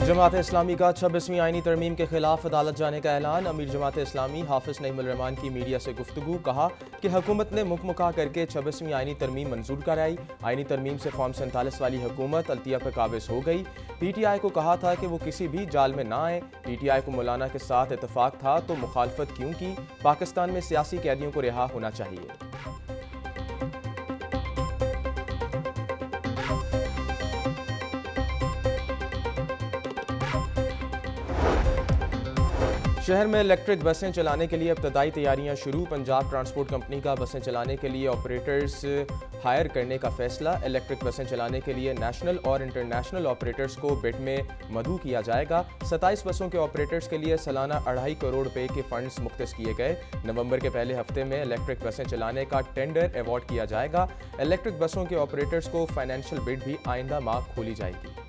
जमात इस्लामी का 26वीं आईनी तरमीम के खिलाफ अदालत जाने का ऐलान। अमीर जमात इस्लामी हाफिज नईमुल रहमान की मीडिया से गुफ्तगू। कहा कि हुकूमत ने मुकमुका करके 26वीं आईनी तरमीम मंजूर कराई। आईनी तरमीम से फॉर्म 47 वाली हुकूमत अल्तिया पर काबिज हो गई। PTI को कहा था कि वो किसी भी जाल में ना आए। PTI को मौलाना के साथ इतफाक था तो मुखालफत क्यों की। पाकिस्तान में सियासी कैदियों को रिहा होना चाहिए। शहर में इलेक्ट्रिक बसें चलाने के लिए इब्तदाई तैयारियां शुरू। पंजाब ट्रांसपोर्ट कंपनी का बसें चलाने के लिए ऑपरेटर्स हायर करने का फैसला। इलेक्ट्रिक बसें चलाने के लिए नेशनल और इंटरनेशनल ऑपरेटर्स को बिड में मदऊ किया जाएगा। 27 बसों के ऑपरेटर्स के लिए सालाना 2.5 करोड़ रुपए के फंड्स मुख्तस किए गए। नवंबर के पहले हफ्ते में इलेक्ट्रिक बसें चलाने का टेंडर अवार्ड किया जाएगा। इलेक्ट्रिक बसों के ऑपरेटर्स को फाइनेंशियल बिड भी आइंदा माह खोली जाएगी।